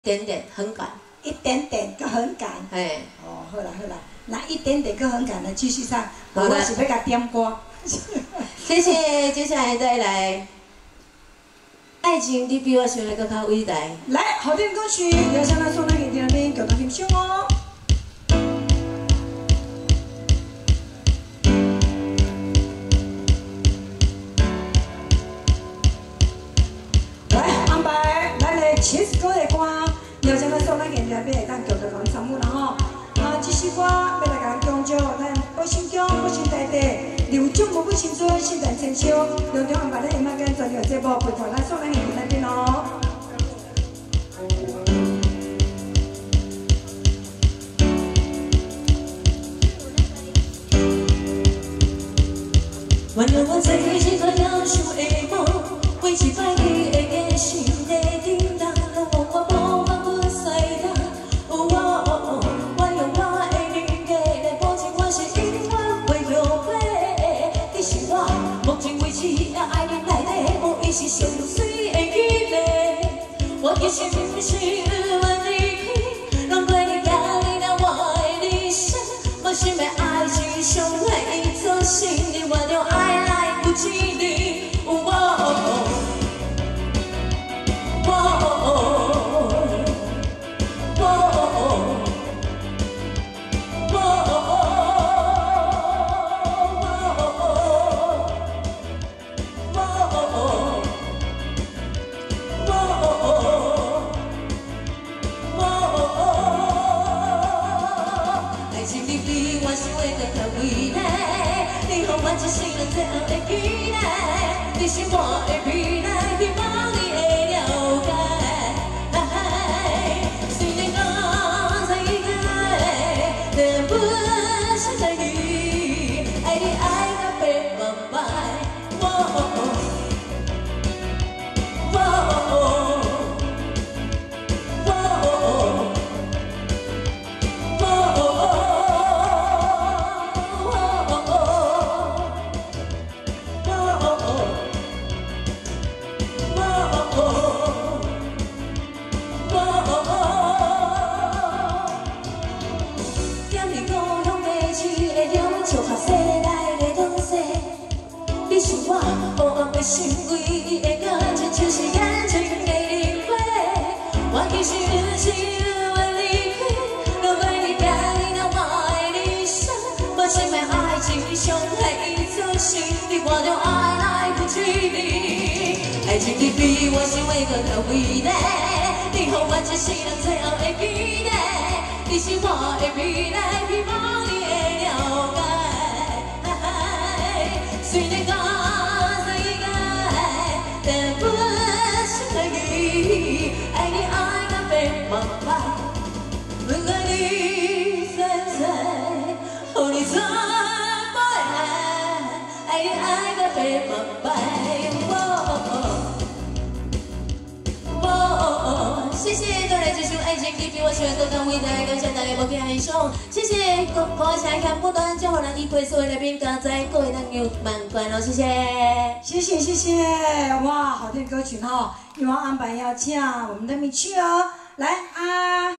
点点很赶， 一点点个很赶。 哎， 哦，好啦好啦，那一点点个很赶的继续唱，我是要甲点歌。 谢谢，接下来再来，爱情你比我想的更较伟大。 来，好听歌曲，要向咱送咱现场那边共同欣赏哦。 70歌的歌，要将咱送咱现场边会当叫做人参与啦吼。这首歌要来甲咱讲祝咱保心中、保心大地，刘总无不新春，新年千秋。隆重安排咱今仔间专业节目，陪伴咱送咱现场那边哦。 原谅我做一个夭寿的梦，为一摆你的眼神在震动。 是上水的美丽，我其实不是愿离开，难怪你行你那我的理想，我想要爱情上来做成，你我着爱来不及你，我一世人最后会记得，你是我的未来，希望你会了解。虽然讲在一个，但不是在你，爱你爱到百万摆。 你是我黑暗的心，唯一的感情就是眼睛的灵火。我其实是愿离开，难怪你行你那我的理想。我想要爱情上来做成，你我着爱来不及你。爱情你比我想的更较伟大，你予我一世人最后会记得，你是我的未来，希望你会了解。 虽然讲在一个，但不是在你，爱你爱到百万摆，不管你在不在，和你怎么爱，爱你爱到百万摆。谢谢，再来这首《爱情你比我想的更伟大》，感谢大家无听欣赏，谢谢歌声响不断，祝福咱一陪所有来宾加载各位朋友满贯哦，谢谢， 谢谢谢谢，哇，好听歌曲哈！因为我安排要请我们的米曲哦，来啊。